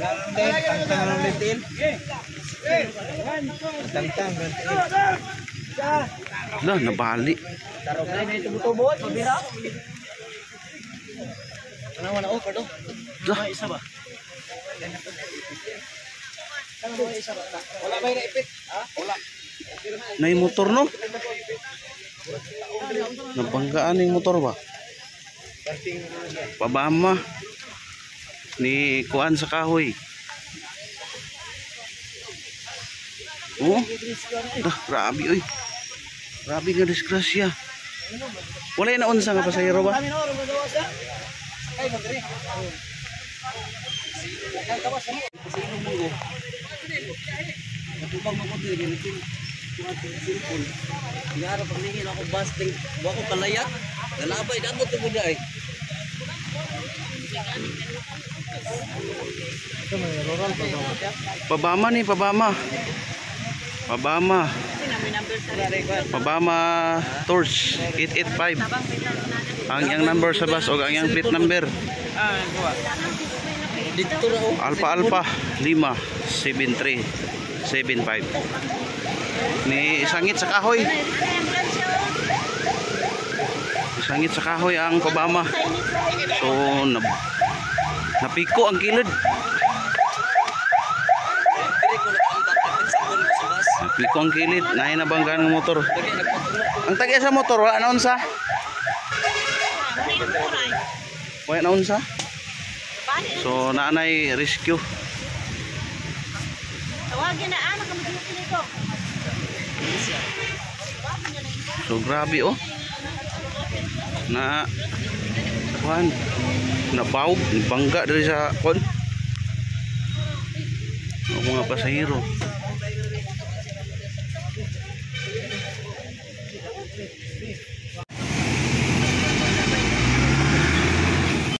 Tangtang ulitin. Tangtang ulitin. Lah, nabali. Tarog na ito tubo, pabira. Ano na pardon? Lah, Isa ba? Wala ba naipit? Ha? Wala. nay motor no? Nabanggaan yung motor ba? Pabama ni kuan sa kahoy. Oh, dah grabe oy. Grabe nga disgrasya. Wala na unsa nga pasahero ba? Natubang mo ko din ito. Cellphone. Yara paglingin ako basting, wa ko kalayat. Galabay dato to gud ay. Pabama ni Pabama. Pabama. Pabama Torch 885. Ang yang number sa bus o ang yang plate number. Dito ra oh. Alpha Alpha 57375. Ni sangit sa kahoy. Sangit sa kahoy ang Pabama. So napiko ang kilid. Napiko ang kilid. Naay nabanggaan ng motor. Ang tagya sa motor wala na unsa. Wala na unsa. So naanay rescue. Tawagin na anak ka magiging nito. So grabe oh. Na kuan nabawog, bangga dari sa kuan. Mga pasahero.